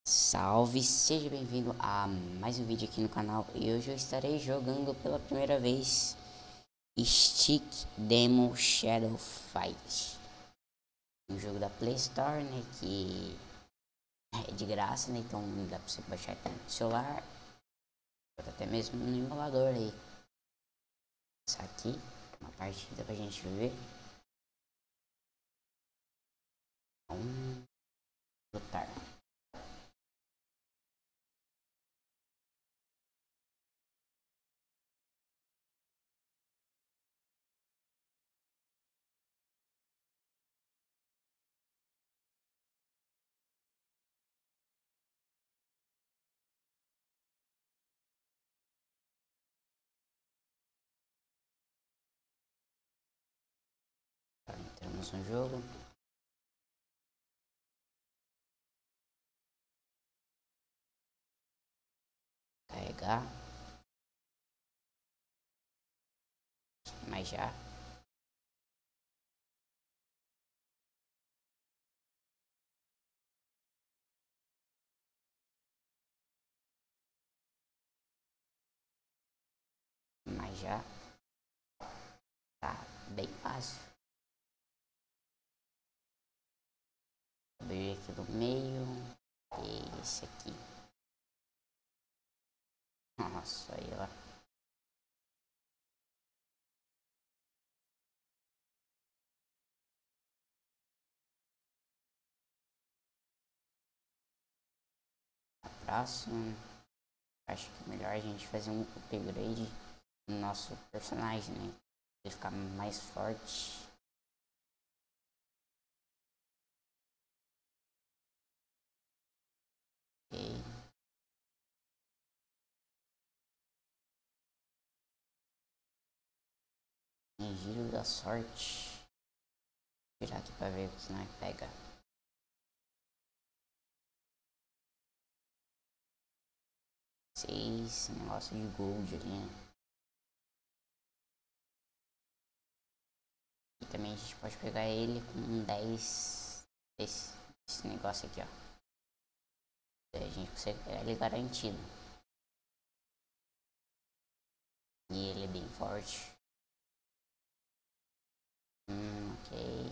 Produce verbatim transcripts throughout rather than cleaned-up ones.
Salve, seja bem-vindo a mais um vídeo aqui no canal. E hoje eu estarei jogando pela primeira vez Stick Demo Shadow Fight, um jogo da Play Store, né, que é de graça, né, então dá pra você baixar no celular, até mesmo no emulador aí. Isso aqui, uma partida pra gente ver. Vamos lutar. Entramos no jogo. Carregar. Mas já. Mas já. Tá bem fácil. Abrir aqui do meio. E esse aqui. Nossa, aí ó. Próximo. Acho que é melhor a gente fazer um upgrade no nosso personagem, né? Ele ficar mais forte. Ok. E giro da sorte. Vou virar aqui pra ver o que nós pega. Seis, negócio de gold ali, né? E também a gente pode pegar ele com dez desse, desse negócio aqui, ó. Daí a gente consegue pegar ele garantido. E ele é bem forte. Hum, ok.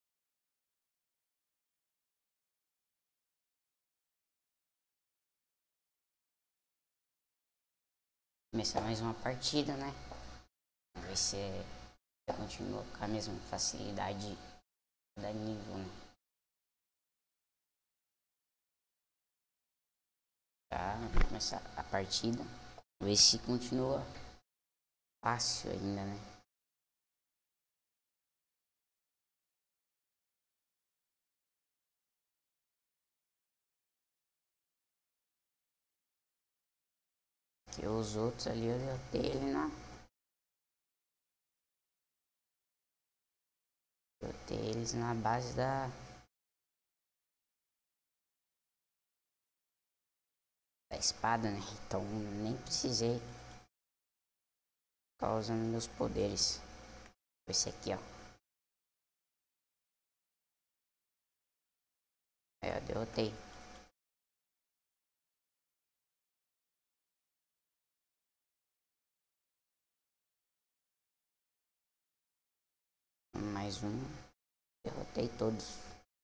Começar mais uma partida, né? Vamos ver se continua com a mesma facilidade da nível, né? Tá, vamos começar a partida. Ver se continua fácil ainda, né? Porque os outros ali eu derrotei ele na. Derrotei eles na base da. Da espada, né? Então nem precisei ficar usando meus poderes. Esse aqui, ó. É, eu derrotei. Mais um. Derrotei todos.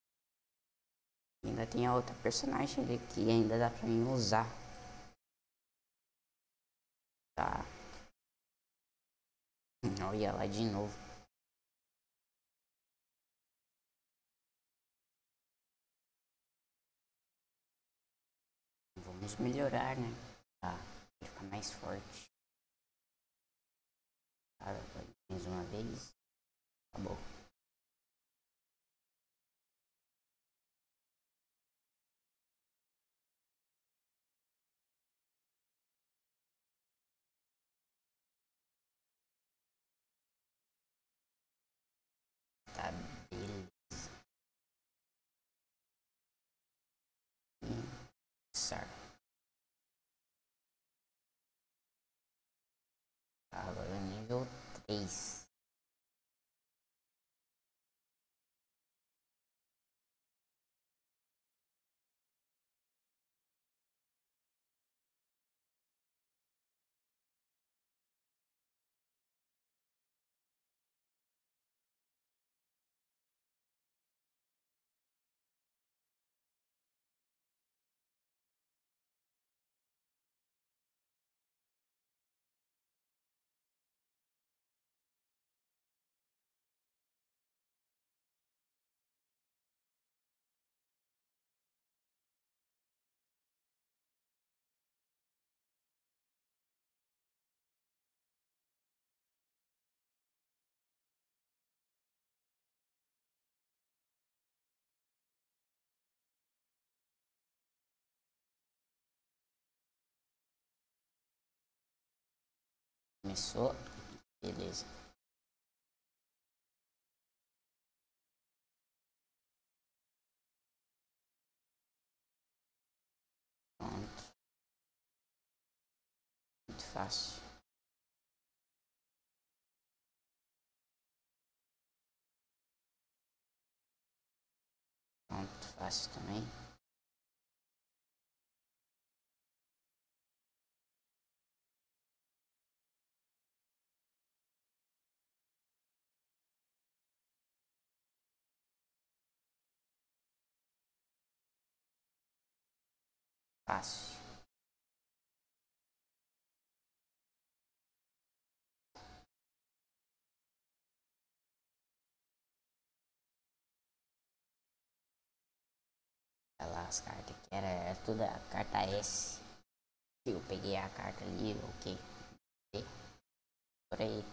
E ainda tem a outra personagem ali que ainda dá pra mim usar. Tá. Olha lá de novo. Vamos melhorar, né? Tá. Vai ficar mais forte. Tá, mais uma vez. Acabou. Tá, beleza. Sar. Agora nível três. Começou. Beleza. Pronto. Muito fácil. Pronto, fácil também. Fácil. Olha lá as cartas que era, era tudo a carta S. Eu peguei a carta ali, ok. Por aí.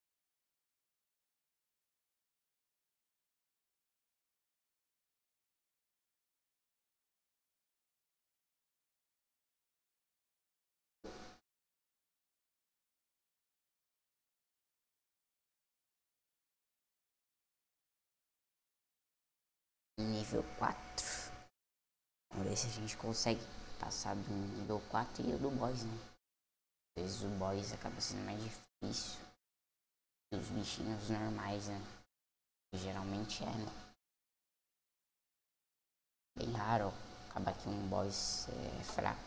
Nível quatro. Vamos ver se a gente consegue passar do nível quatro e o do boss, né? Às vezes o boss acaba sendo mais difícil que os bichinhos normais, né? Geralmente é, né? Bem raro acaba que um boss é fraco.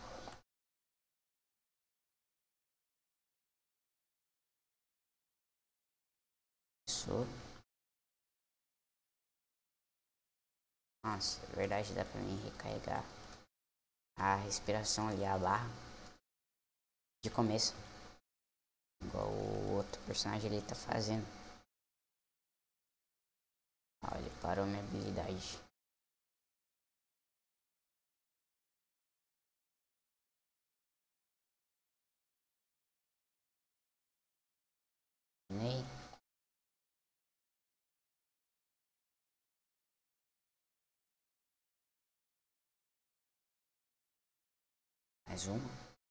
Isso. Nossa, é verdade, dá pra mim recarregar a respiração ali, a barra de começo. Igual o outro personagem ele tá fazendo. Ó, ele parou minha habilidade. Nem. Mais uma.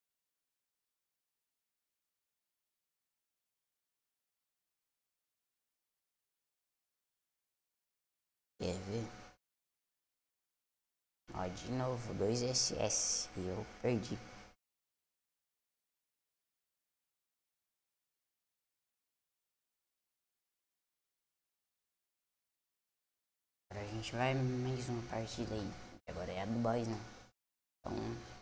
Quer ver? Ó, de novo, dois S S e eu perdi. Agora a gente vai mais uma partida aí. Agora é a do boss, né? Então,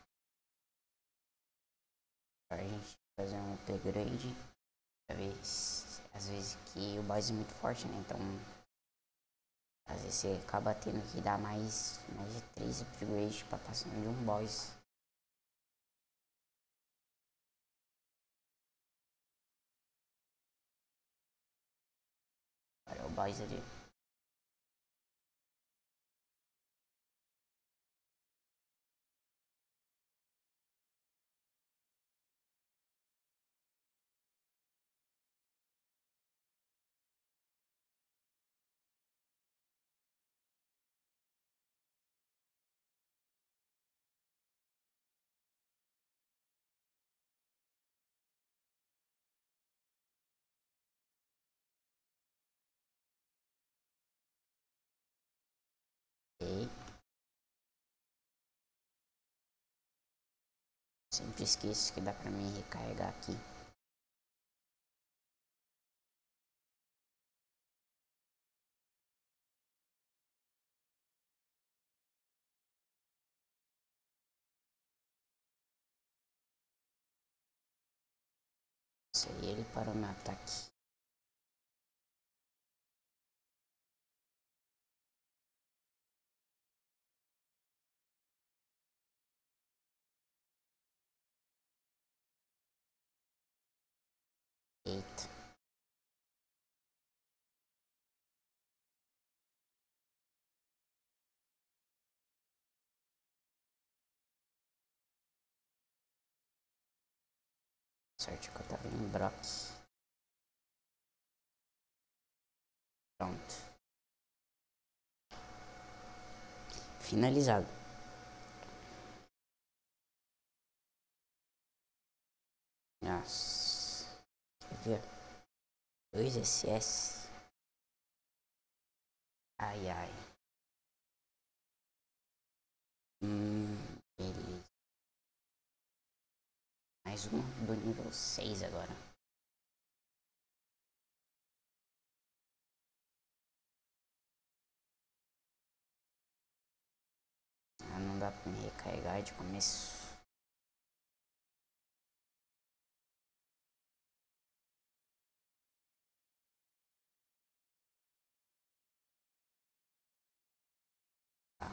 agora a gente vai fazer um upgrade. Pra ver se, às vezes que o boss é muito forte, né? Então, às vezes você acaba tendo que dar mais, mais de três upgrades pra passar de um boss. Agora é o boss ali. Ok. Sempre esqueço que dá pra mim recarregar aqui. Isso aí, ele parou meu ataque. Eita. Sorte que eu tava em Brock. Pronto. Finalizado. Nossa. ver. dois S S. Ai, ai. Hum, beleza. Mais uma do nível seis agora. Ah, não dá pra me recarregar de começo. Tá.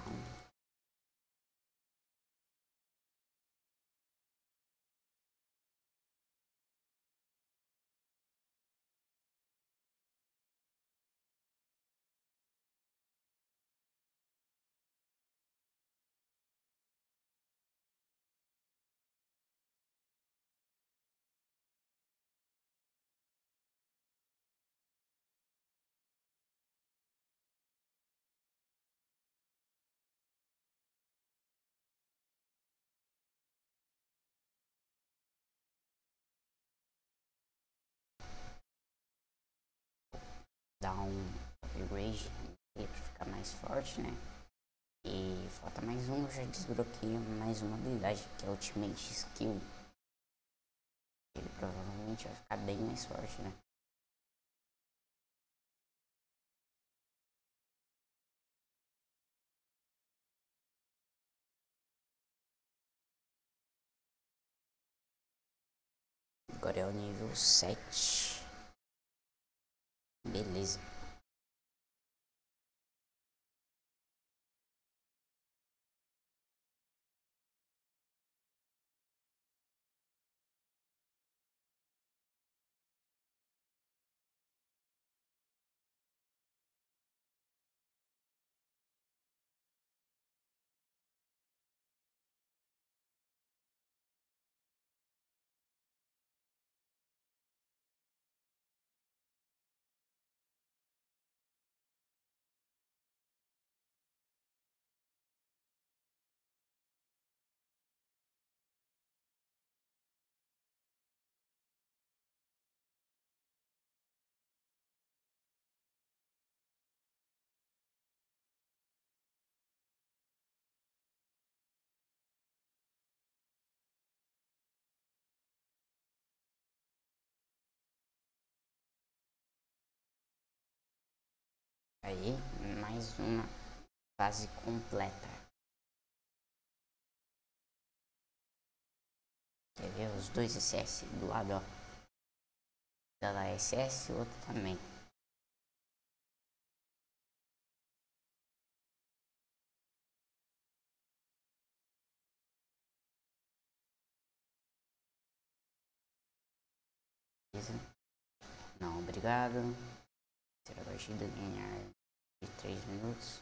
Dar um upgrade pra ficar mais forte, né? E falta mais um, eu já desbloqueio mais uma habilidade, que é Ultimate Skill. Ele provavelmente vai ficar bem mais forte, né? Agora é o nível sete. Beleza. Aí, mais uma fase completa. Quer ver os dois S S do lado, ó. Da lá S S e outro também. Beleza? Não, obrigado. Será a partida ganhar de três minutos.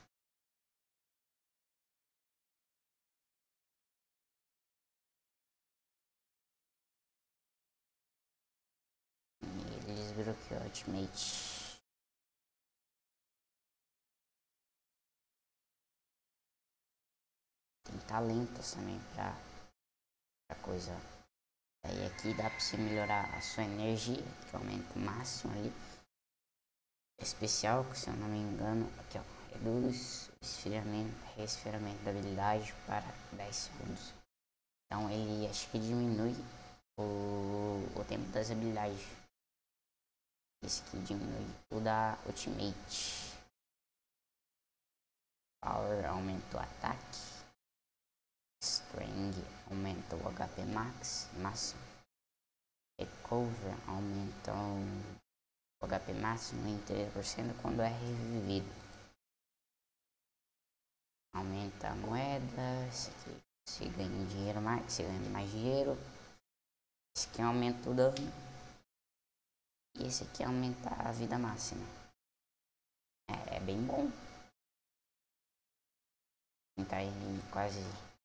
E ele desbloqueou o Ultimate. Tem talentos também pra, pra coisa. Aí aqui dá pra você melhorar a sua energia, que aumenta o máximo ali. Especial, que se eu não me engano, aqui ó, reduz o esfriamento, resfriamento da habilidade para dez segundos. Então ele acho que diminui o, o tempo das habilidades. Esse aqui diminui o da Ultimate. Power aumenta o ataque. Strength aumenta o H P max, máximo. Recover aumenta o H P máximo em três por cento quando é revivido. Aumenta a moeda. Esse aqui você ganha dinheiro mais, você ganha mais dinheiro. Esse aqui aumenta o dano. E esse aqui aumenta a vida máxima. É, é bem bom. Tá aí quase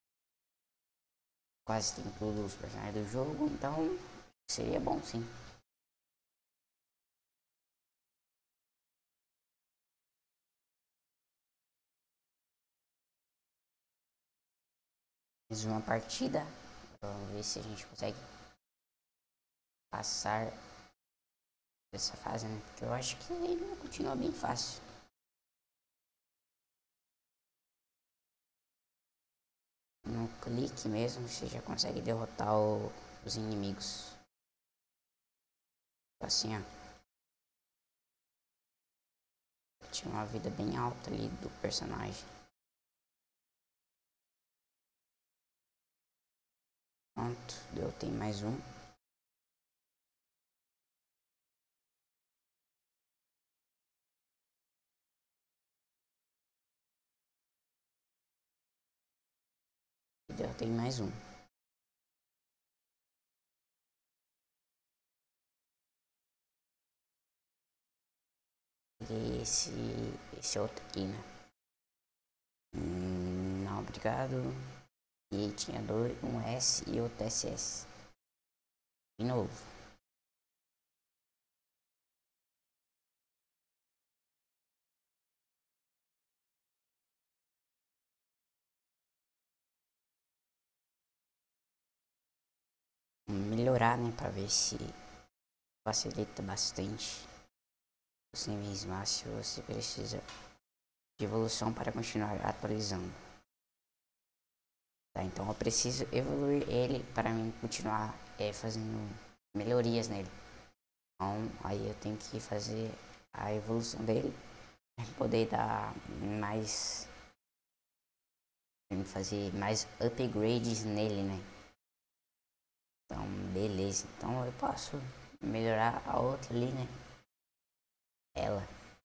quase tem todos os personagens do jogo, então seria bom sim. Mais uma partida. Vamos ver se a gente consegue passar dessa fase, né? Porque eu acho que ele continua bem fácil. No clique mesmo, você já consegue derrotar o, os inimigos. Assim, ó. Tinha uma vida bem alta ali do personagem. Pronto, deu, tem mais um. Deu, tem mais um. E esse, esse outro aqui, né? Hum, não, obrigado. E tinha dois, um S e outro S S. De novo. Melhorar, né? Pra ver se facilita bastante. Os níveis máximos você precisa de evolução para continuar atualizando. Tá, então eu preciso evoluir ele para mim continuar é, fazendo melhorias nele. Então aí eu tenho que fazer a evolução dele para poder dar mais, fazer mais upgrades nele, né? Então beleza, então eu posso melhorar a outra ali, né? Ela.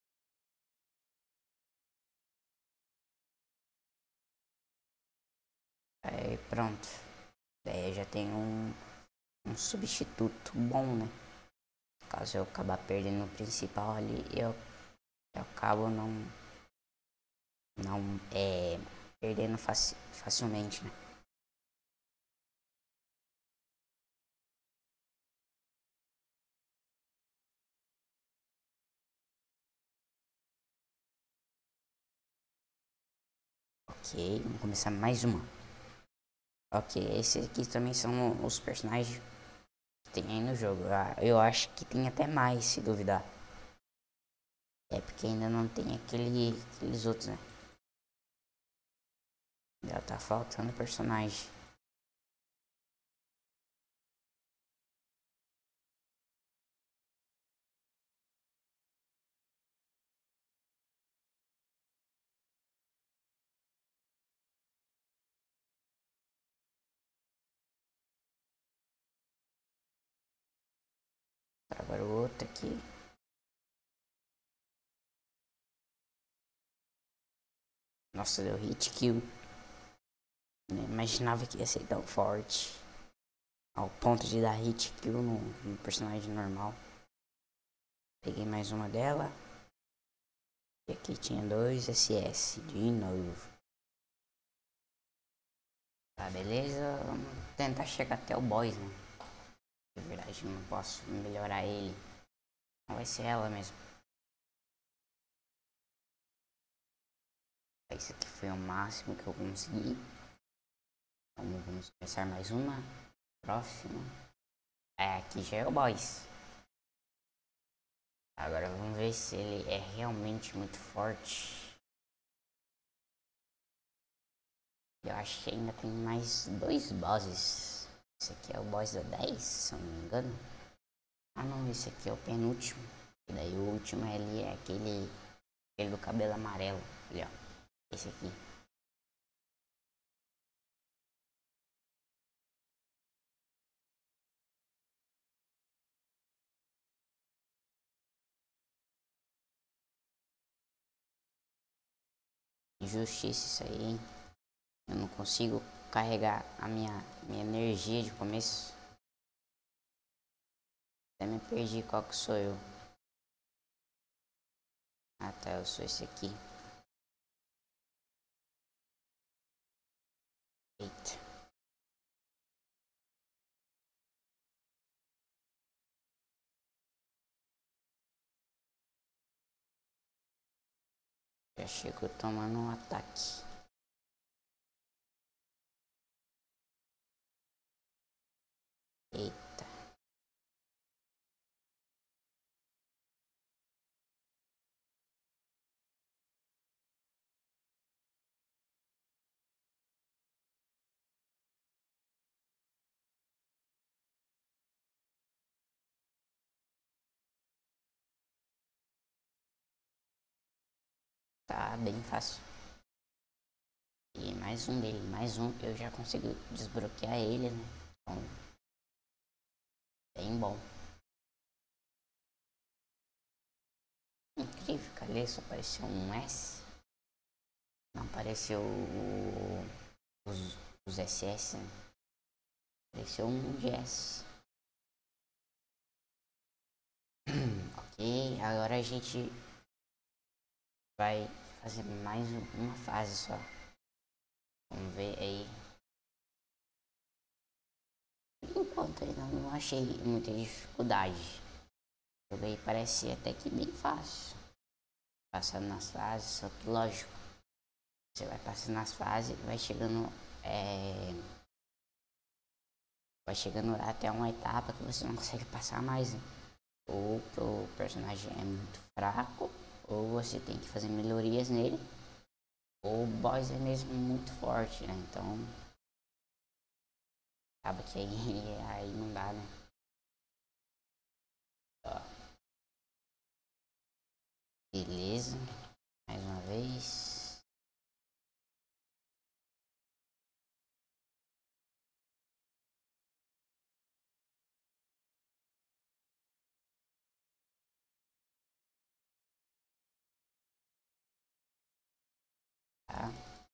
Aí pronto. Daí eu já tenho um, um substituto bom, né? Caso eu acabar perdendo o principal ali, eu, eu acabo não não é perdendo faci, facilmente, né? Ok, vamos começar mais uma. Ok, esses aqui também são os personagens que tem aí no jogo. Ah, eu acho que tem até mais, se duvidar. É porque ainda não tem aquele, aqueles outros, né? Já tá faltando personagem. Agora o outro aqui. Nossa, deu hit kill. Não imaginava que ia ser tão forte. Ao ponto de dar hit kill no, no personagem normal. Peguei mais uma dela. E aqui tinha dois S S de novo. Tá, beleza? Vamos tentar chegar até o boss, né? Na verdade, não posso melhorar ele. Não vai ser ela mesmo. Esse aqui foi o máximo que eu consegui. Então vamos começar mais uma. Próxima. É, aqui já é o boss. Agora vamos ver se ele é realmente muito forte. Eu acho que ainda tem mais dois bosses. Esse aqui é o boss da dez, se eu não me engano. Ah não, esse aqui é o penúltimo. E daí o último ali é aquele, aquele do cabelo amarelo. Olha, ó. Esse aqui. Injustiça isso aí, hein? Eu não consigo carregar a minha, minha energia de começo. Até me perdi qual que sou eu. Ah tá, eu sou esse aqui. Eita. Já chego tomando um ataque. Eita. tá bem fácil. E mais um dele, mais um, eu já consigo desbloquear ele, né? Então, bem bom. Incrível, cadê? Só apareceu um S. Não apareceu os, os S S, né? Apareceu um de S. Ok, agora a gente vai fazer mais uma fase só. Vamos ver aí. Por enquanto ainda não achei muita dificuldade. O jogo aí parece até que bem fácil. Passando nas fases, só que lógico. Você vai passando nas fases, vai chegando. É... Vai chegando até uma etapa que você não consegue passar mais. Né? Ou o personagem é muito fraco, ou você tem que fazer melhorias nele, ou o boss é mesmo muito forte, né? Então acaba que aí, aí não dá, né? Ó. Beleza, mais uma vez. Tá?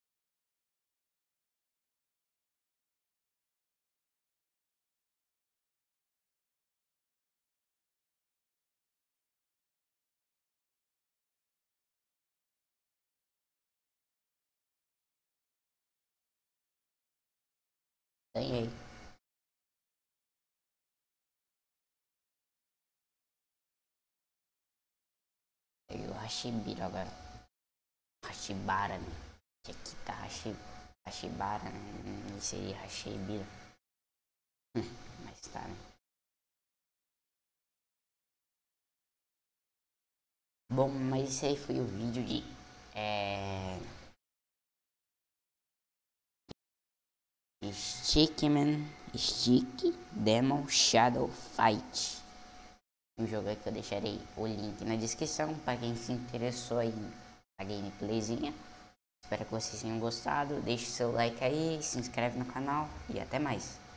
Ganhei. Peguei o Hashibira agora. Hashibara, né? Que aqui tá Hashi, Hashibara, né? Não seria Hashibira. Hum, mas tá, né? Bom, mas esse aí foi o vídeo de... É... Stickman Stick Demo Shadow Fight. Um jogo que eu deixarei o link na descrição para quem se interessou aí na gameplayzinha. Espero que vocês tenham gostado. Deixe seu like aí, se inscreve no canal e até mais.